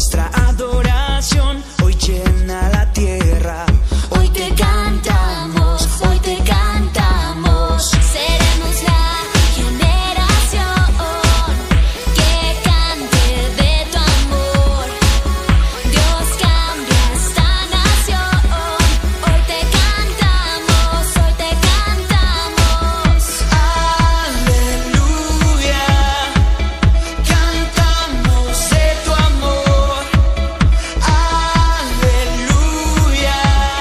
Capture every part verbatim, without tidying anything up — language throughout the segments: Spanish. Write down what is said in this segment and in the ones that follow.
nuestra adoración hoy llena la tierra. Hoy te cantamos, hoy te cantamos. Seremos la generación que cante de tu amor. Dios cambia esta nación. Hoy te cantamos, hoy te cantamos. Aleluya, cantamos de tu amor. Aleluya,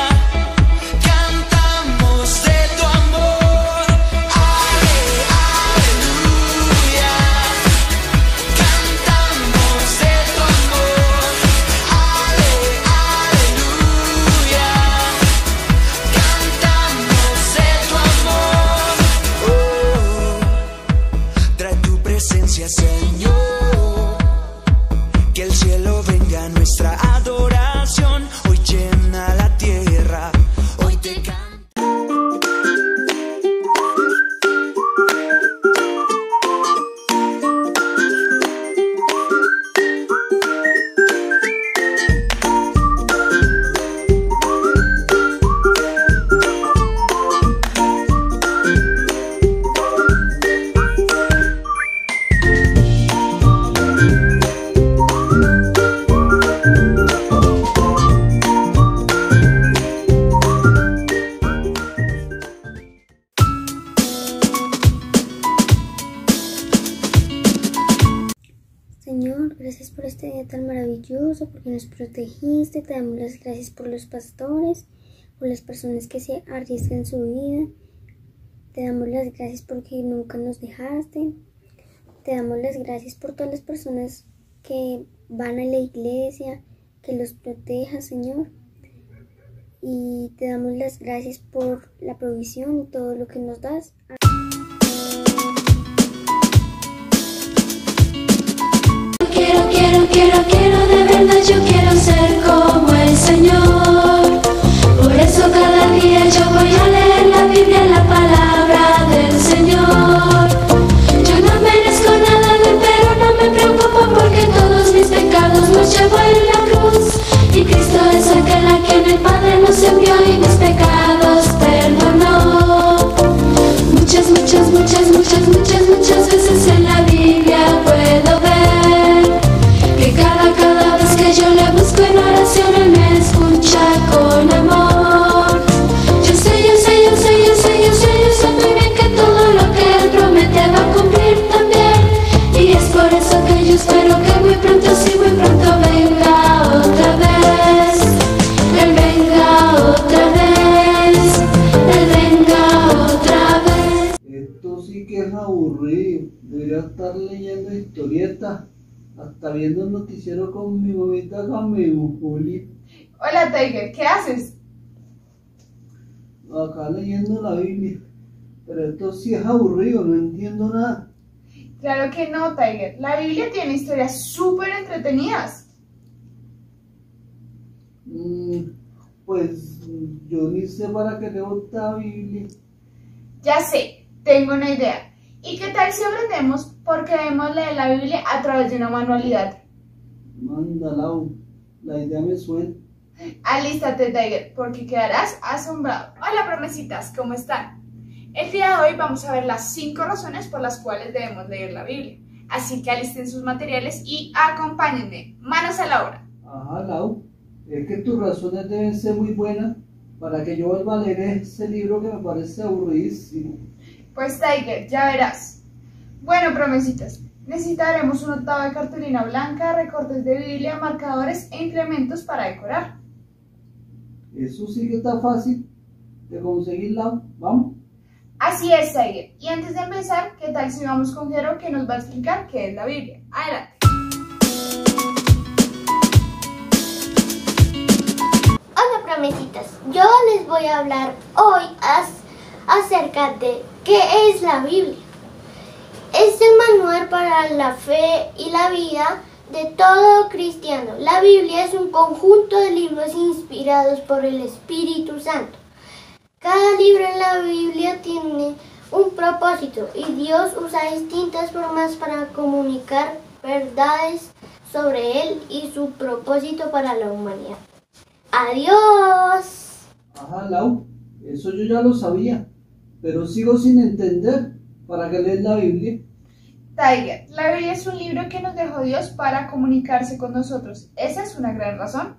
cantamos de tu amor. Ale, aleluya, cantamos de tu amor. Ale, aleluya, cantamos de tu amor. Oh, trae tu presencia, Señor, que el cielo venga a nuestra adoración, hoy llena la tierra, hoy te canto. Señor, gracias por este día tan maravilloso, porque nos protegiste. Te damos las gracias por los pastores, por las personas que se arriesgan su vida. Te damos las gracias porque nunca nos dejaste. Te damos las gracias por todas las personas que van a la iglesia, que los protejas, Señor. Y te damos las gracias por la provisión y todo lo que nos das. Quiero, quiero, quiero, quiero, de verdad yo quiero ser como el Señor. Por eso cada día yo voy a leer la Biblia, la palabra del Señor. Yo no merezco nada de él, pero no me preocupo porque todos mis pecados los llevo en la cruz. Y Cristo es aquel a quien el Padre nos envió y mis pecados perdonó. Muchas, muchas, muchas, muchas, muchas, muchas veces en la Biblia puedo ver que cada, cada vez que yo le busco en oración Él me escucha con amor. Yo sé, yo sé, yo sé, yo sé, yo sé, yo sé muy bien que todo lo que Él promete va a cumplir también. Y es por eso que yo espero que muy pronto, sí, muy pronto venga otra vez. Él venga otra vez. Él venga otra vez. Esto sí que es aburrido. Debería estar leyendo historietas, hasta viendo el noticiero con mi mamita Juli. Hola Tiger, ¿qué haces? Acá leyendo la Biblia. Pero esto sí es aburrido, no entiendo nada. Claro que no, Tiger. La Biblia tiene historias súper entretenidas. Mm, pues yo ni sé para qué leo esta Biblia. Ya sé, tengo una idea. ¿Y qué tal si aprendemos por qué debemos leer la Biblia a través de una manualidad? Mándala, la idea me suena. Alístate, Tiger, porque quedarás asombrado. Hola, promesitas, ¿cómo están? El día de hoy vamos a ver las cinco razones por las cuales debemos leer la Biblia. Así que alisten sus materiales y acompáñenme. Manos a la obra. Ajá, Lau, es que tus razones deben ser muy buenas para que yo vuelva a leer ese libro que me parece aburridísimo. Pues Tiger, ya verás. Bueno, promesitas, necesitaremos un octavo de cartulina blanca, recortes de Biblia, marcadores e implementos para decorar. Eso sí que está fácil de conseguir, Lau. Vamos. Así es, Tiger. Y antes de empezar, ¿qué tal si vamos con Jero que nos va a explicar qué es la Biblia? Adelante. Hola, promesitas. Yo les voy a hablar hoy as acerca de qué es la Biblia. Es el manual para la fe y la vida de todo cristiano. La Biblia es un conjunto de libros inspirados por el Espíritu Santo. Cada libro en la Biblia tiene un propósito y Dios usa distintas formas para comunicar verdades sobre él y su propósito para la humanidad. ¡Adiós! Ajá, Lau, eso yo ya lo sabía, pero sigo sin entender. ¿Para qué lees la Biblia? Tiger, la Biblia es un libro que nos dejó Dios para comunicarse con nosotros. Esa es una gran razón.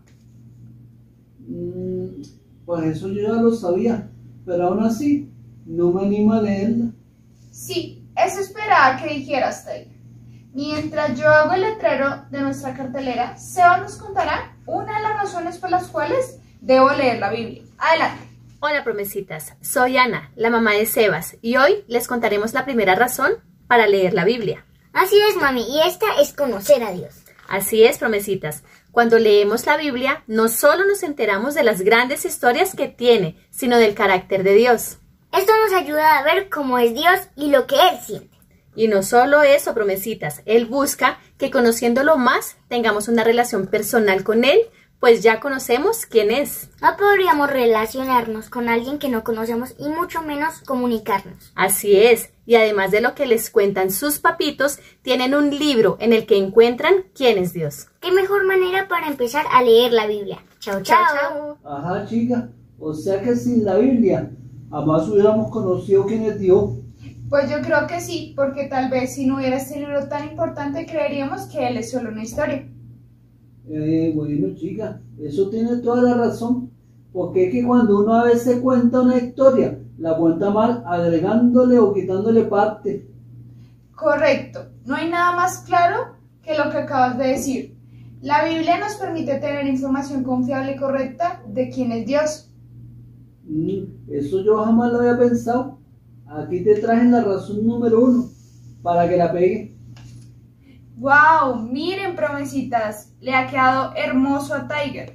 Mm, pues eso yo ya lo sabía, pero aún así no me animo a leerla. Sí, eso esperaba que dijeras, Tiger. Mientras yo hago el letrero de nuestra cartelera, Seba nos contará una de las razones por las cuales debo leer la Biblia. Adelante. Hola promesitas, soy Ana, la mamá de Sebas, y hoy les contaremos la primera razón para leer la Biblia. Así es, mami, y esta es conocer a Dios. Así es, promesitas. Cuando leemos la Biblia, no solo nos enteramos de las grandes historias que tiene, sino del carácter de Dios. Esto nos ayuda a ver cómo es Dios y lo que Él siente. Y no solo eso, promesitas, Él busca que conociéndolo más, tengamos una relación personal con Él, pues ya conocemos quién es. No podríamos relacionarnos con alguien que no conocemos y mucho menos comunicarnos. Así es, y además de lo que les cuentan sus papitos, tienen un libro en el que encuentran quién es Dios. ¿Qué mejor manera para empezar a leer la Biblia? Chao, chao. Chao, chao. Ajá, chica, o sea que sin la Biblia jamás hubiéramos conocido quién es Dios. Pues yo creo que sí, porque tal vez si no hubiera este libro tan importante, creeríamos que él es solo una historia. Eh, bueno, chica, eso tiene toda la razón, porque es que cuando uno a veces cuenta una historia, la cuenta mal, agregándole o quitándole parte. Correcto, no hay nada más claro que lo que acabas de decir. La Biblia nos permite tener información confiable y correcta de quién es Dios. Mm, eso yo jamás lo había pensado. Aquí te trajen la razón número uno, para que la pegue. ¡Wow! Miren, promesitas, le ha quedado hermoso a Tiger.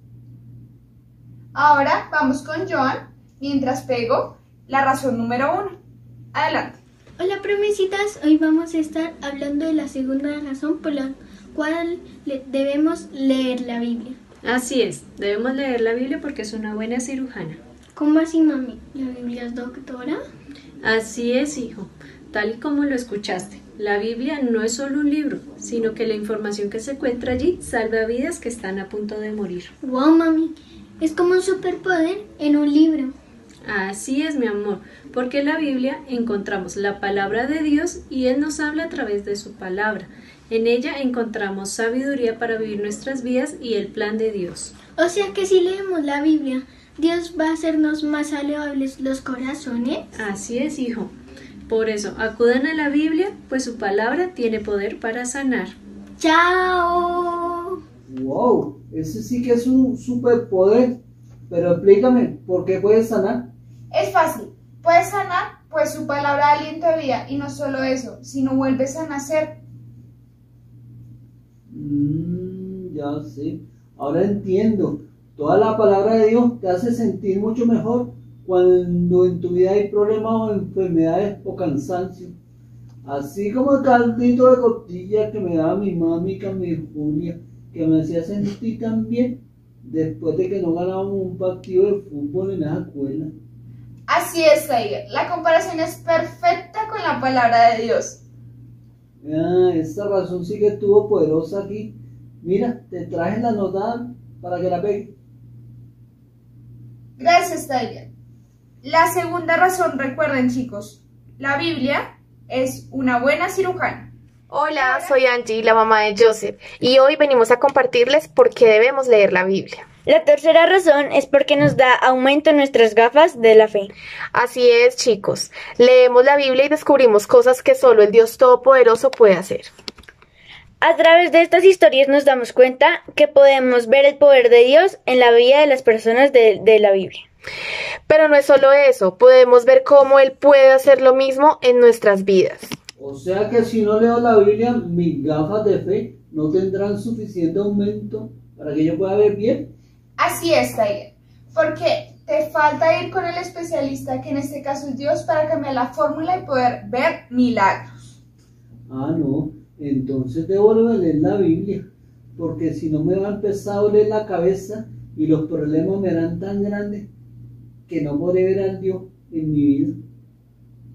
Ahora vamos con Joan, mientras pego la razón número uno. Adelante. Hola promesitas, hoy vamos a estar hablando de la segunda razón por la cual le- debemos leer la Biblia. Así es, debemos leer la Biblia porque es una buena cirujana. ¿Cómo así, mami? ¿La Biblia es doctora? Así es, hijo, tal y como lo escuchaste. La Biblia no es solo un libro, sino que la información que se encuentra allí salva vidas que están a punto de morir. Wow, mami, es como un superpoder en un libro. Así es, mi amor, porque en la Biblia encontramos la palabra de Dios y Él nos habla a través de su palabra. En ella encontramos sabiduría para vivir nuestras vidas y el plan de Dios. O sea que si leemos la Biblia, Dios va a hacernos más saludables los corazones. Así es, hijo. Por eso, acudan a la Biblia, pues su palabra tiene poder para sanar. ¡Chao! Wow, ese sí que es un superpoder. Pero explícame, ¿por qué puede sanar? Es fácil, puedes sanar, pues su palabra da aliento de vida, y no solo eso, sino vuelves a nacer. Mm, ya sé, ahora entiendo. Toda la palabra de Dios te hace sentir mucho mejor cuando en tu vida hay problemas o enfermedades o cansancio. Así como el caldito de costilla que me daba mi mami, que mi Julia, que me hacía sentir tan bien después de que no ganábamos un partido de fútbol en esa escuela. Así es, Tiger, la comparación es perfecta con la palabra de Dios. Ah, esa razón sí que estuvo poderosa aquí. Mira, te traje la nota para que la pegues. Gracias, Tiger. La segunda razón, recuerden, chicos, la Biblia es una buena cirujana. Hola, soy Angie, la mamá de Joseph, y hoy venimos a compartirles por qué debemos leer la Biblia. La tercera razón es porque nos da aumento en nuestras gafas de la fe. Así es, chicos. Leemos la Biblia y descubrimos cosas que solo el Dios Todopoderoso puede hacer. A través de estas historias nos damos cuenta que podemos ver el poder de Dios en la vida de las personas de, de la Biblia. Pero no es solo eso, podemos ver cómo Él puede hacer lo mismo en nuestras vidas. O sea que si no leo la Biblia, mis gafas de fe no tendrán suficiente aumento para que yo pueda ver bien. Así es, Tiger, porque te falta ir con el especialista, que en este caso es Dios, para cambiar la fórmula y poder ver milagros. Ah, no, entonces debo leer la Biblia, porque si no me va a empezar a doler la cabeza y los problemas me harán tan grandes que no podré ver a Dios en mi vida.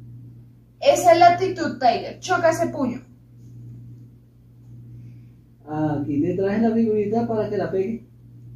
Esa es la actitud, Tiger, choca ese puño. Aquí te traje la figurita para que la pegue.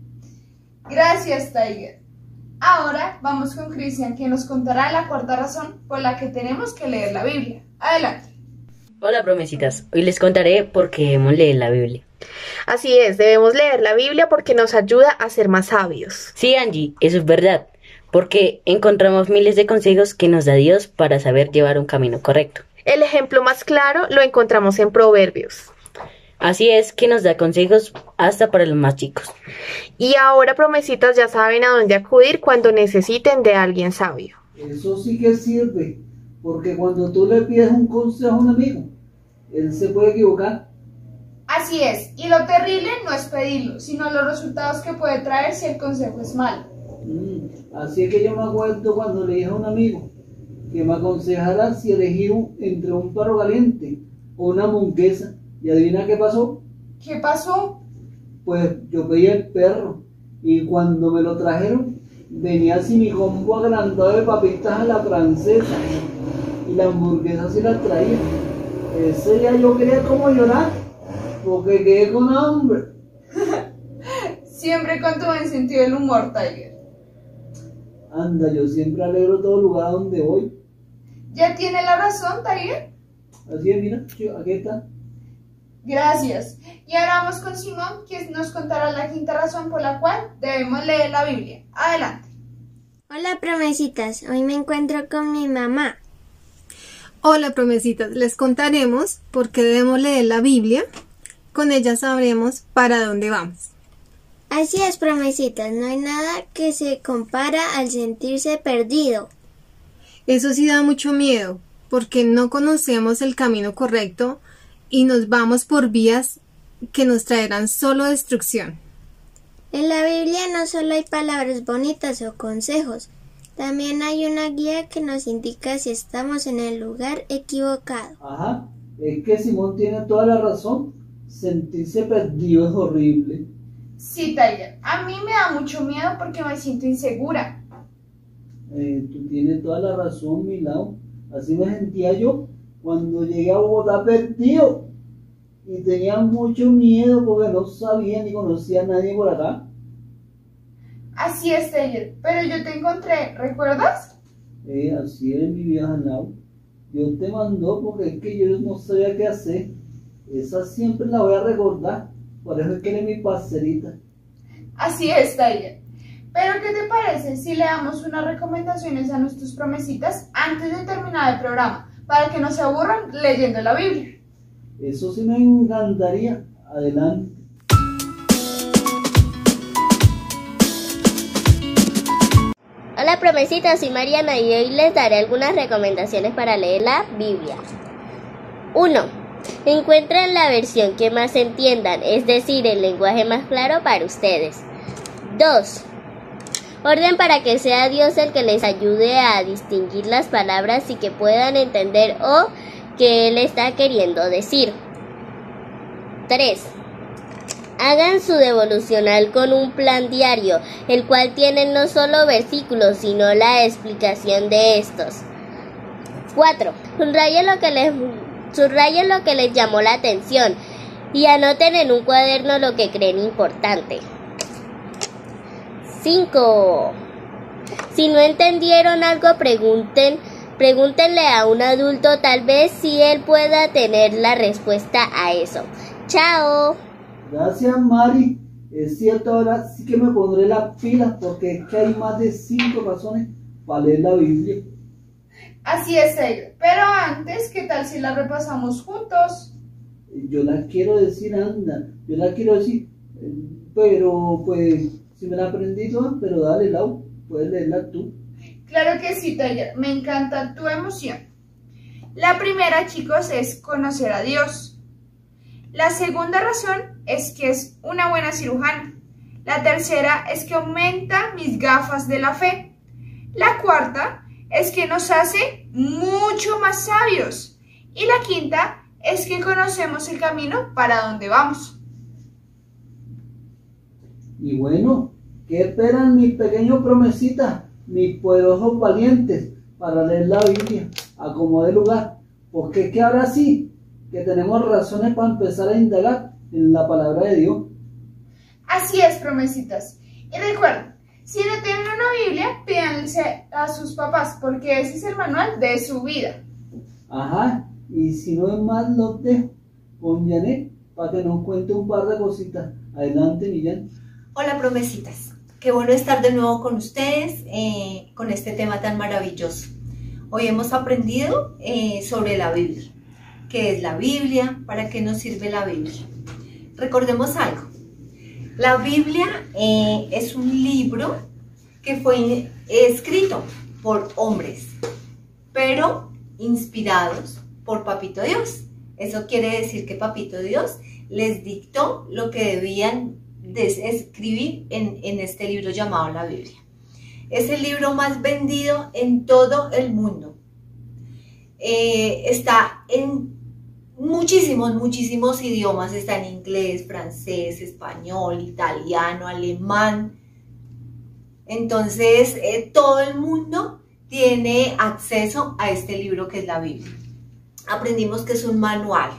Gracias, Tiger. Ahora vamos con Cristian, que nos contará la cuarta razón por la que tenemos que leer la Biblia. Adelante. Hola, promesitas. Hoy les contaré por qué debemos leer la Biblia. Así es, debemos leer la Biblia porque nos ayuda a ser más sabios. Sí, Angie, eso es verdad, porque encontramos miles de consejos que nos da Dios para saber llevar un camino correcto. El ejemplo más claro lo encontramos en Proverbios. Así es que nos da consejos hasta para los más chicos. Y ahora, promesitas, ya saben a dónde acudir cuando necesiten de alguien sabio. Eso sí que sirve, porque cuando tú le pides un consejo a un amigo, él se puede equivocar. Así es, y lo terrible no es pedirlo, sino los resultados que puede traer si el consejo es malo. Mm, así es que yo me acuerdo cuando le dije a un amigo que me aconsejara si elegir un, entre un perro caliente o una hamburguesa. ¿Y adivina qué pasó? ¿Qué pasó? Pues yo pedí el perro y cuando me lo trajeron venía así mi combo agrandado de papitas a la francesa y la hamburguesa sí la traía. Ese día yo quería como llorar porque quedé con hambre. Siempre con tu buen sentido del humor, Tiger. Anda, yo siempre alegro todo lugar donde voy. ¿Ya tiene la razón, Tiger? Así es, mira, aquí está. Gracias. Y ahora vamos con Simón, que nos contará la quinta razón por la cual debemos leer la Biblia. Adelante. Hola, promesitas. Hoy me encuentro con mi mamá. Hola, promesitas. Les contaremos por qué debemos leer la Biblia. Con ella sabremos para dónde vamos. Así es, promesitas. No hay nada que se compara al sentirse perdido. Eso sí da mucho miedo, porque no conocemos el camino correcto y nos vamos por vías que nos traerán solo destrucción. En la Biblia no solo hay palabras bonitas o consejos, también hay una guía que nos indica si estamos en el lugar equivocado. Ajá, es que Simón tiene toda la razón. Sentirse perdido es horrible. Sí, Tiger, a mí me da mucho miedo porque me siento insegura. Eh, tú tienes toda la razón, Milao. Así me sentía yo cuando llegué a Bogotá perdido y tenía mucho miedo porque no sabía ni conocía a nadie por acá. Así es, Tiger, pero yo te encontré, ¿recuerdas? Eh, así es, mi vieja Lau. Dios te mandó porque es que yo no sabía qué hacer. Esa siempre la voy a recordar, por eso es que eres mi parcerita. Así es, Tiger. Pero ¿qué te parece si le damos unas recomendaciones a nuestros promesitas antes de terminar el programa, para que no se aburran leyendo la Biblia? Eso sí me encantaría. Adelante. Hola, promesitas, soy Mariana y hoy les daré algunas recomendaciones para leer la Biblia. uno. Encuentren la versión que más entiendan, es decir, el lenguaje más claro para ustedes. dos. Orden para que sea Dios el que les ayude a distinguir las palabras y que puedan entender o que Él está queriendo decir. tres. Hagan su devocional con un plan diario, el cual tiene no solo versículos, sino la explicación de estos. cuatro. Subrayen lo que les, subrayen lo que les llamó la atención y anoten en un cuaderno lo que creen importante. cinco. Si no entendieron algo, pregunten, pregúntenle a un adulto, tal vez si él pueda tener la respuesta a eso. ¡Chao! Gracias, Mari. Es cierto, ahora sí que me pondré las pilas porque es que hay más de cinco razones para leer la Biblia. Así es, Tiger. Pero antes, ¿qué tal si la repasamos juntos? Yo la quiero decir, anda. Yo la quiero decir, pero pues... Si me la aprendí toda, pero dale, Lau, puedes leerla tú. Claro que sí, Tiger, me encanta tu emoción. La primera, chicos, es conocer a Dios. La segunda razón es que es una buena cirujana. La tercera es que aumenta mis gafas de la fe. La cuarta es que nos hace mucho más sabios. Y la quinta es que conocemos el camino para donde vamos. Y bueno, ¿qué esperan mis pequeños promesitas, mis poderosos valientes, para leer la Biblia a como de lugar? Porque es que ahora sí, que tenemos razones para empezar a indagar en la palabra de Dios. Así es, promesitas. Y recuerden, si no tienen una Biblia, pídanse a sus papás, porque ese es el manual de su vida. Ajá, y si no es más, los dejo con Janet para que nos cuente un par de cositas. Adelante, Millán. Hola, promesitas. Qué bueno estar de nuevo con ustedes eh, con este tema tan maravilloso. Hoy hemos aprendido eh, sobre la Biblia. ¿Qué es la Biblia? ¿Para qué nos sirve la Biblia? Recordemos algo. La Biblia eh, es un libro que fue escrito por hombres, pero inspirados por Papito Dios. Eso quiere decir que Papito Dios les dictó lo que debían de escribir en, en este libro llamado la Biblia. Es el libro más vendido en todo el mundo. Eh, está en muchísimos, muchísimos idiomas. Está en inglés, francés, español, italiano, alemán. Entonces, eh, todo el mundo tiene acceso a este libro que es la Biblia. Aprendimos que es un manual,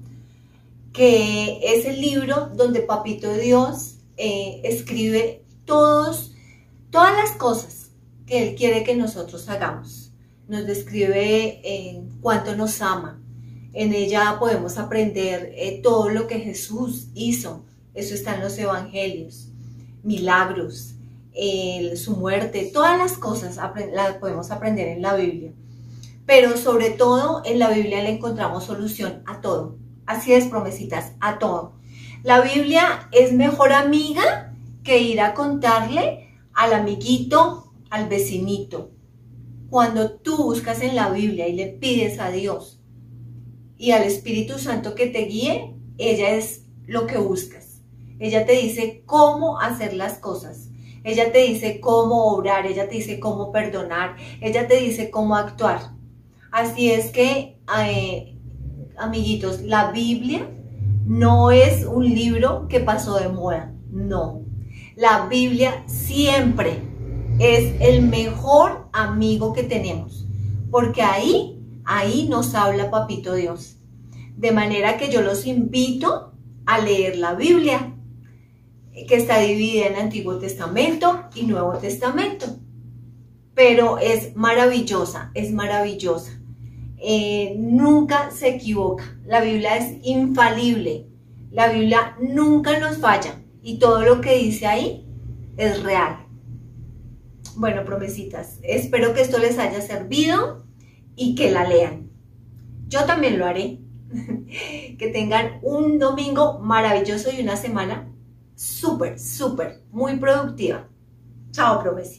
que es el libro donde Papito Dios eh, escribe todos, todas las cosas que Él quiere que nosotros hagamos. Nos describe eh, cuánto nos ama. En ella podemos aprender eh, todo lo que Jesús hizo. Eso está en los evangelios. Milagros, eh, su muerte, todas las cosas las podemos aprender en la Biblia. Pero sobre todo en la Biblia le encontramos solución a todo. Así es, promesitas, a todo. La Biblia es mejor amiga que ir a contarle al amiguito, al vecinito. Cuando tú buscas en la Biblia y le pides a Dios y al Espíritu Santo que te guíe, ella es lo que buscas. Ella te dice cómo hacer las cosas. Ella te dice cómo obrar, ella te dice cómo perdonar, ella te dice cómo actuar. Así es que, eh, amiguitos, la Biblia no es un libro que pasó de moda, no. La Biblia siempre es el mejor amigo que tenemos, porque ahí, ahí nos habla Papito Dios. De manera que yo los invito a leer la Biblia, que está dividida en Antiguo Testamento y Nuevo Testamento. Pero es maravillosa, es maravillosa. Eh, nunca se equivoca. La Biblia es infalible. La Biblia nunca nos falla. Y todo lo que dice ahí es real. Bueno, promesitas, espero que esto les haya servido y que la lean. Yo también lo haré. Que tengan un domingo maravilloso y una semana súper, súper, muy productiva. Chao, promesitas.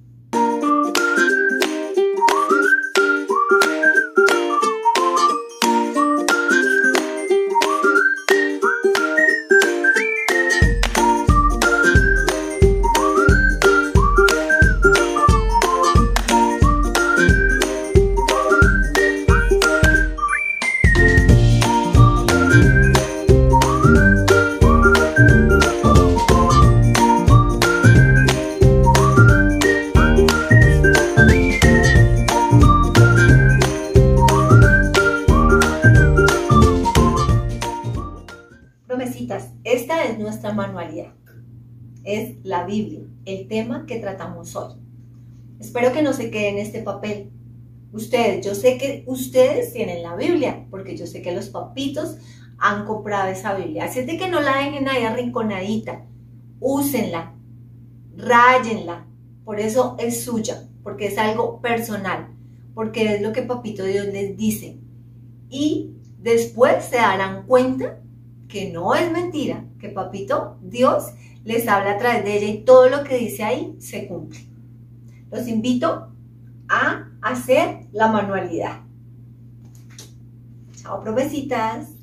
Esta es nuestra manualidad, es la Biblia, el tema que tratamos hoy. Espero que no se quede en este papel. Ustedes, yo sé que ustedes tienen la Biblia, porque yo sé que los papitos han comprado esa Biblia. Así es de que no la dejen ahí arrinconadita, úsenla, ráyenla, por eso es suya, porque es algo personal, porque es lo que Papito Dios les dice. Y después se darán cuenta que no es mentira, que Papito Dios les habla a través de ella y todo lo que dice ahí se cumple. Los invito a hacer la manualidad. Chao, promesitas.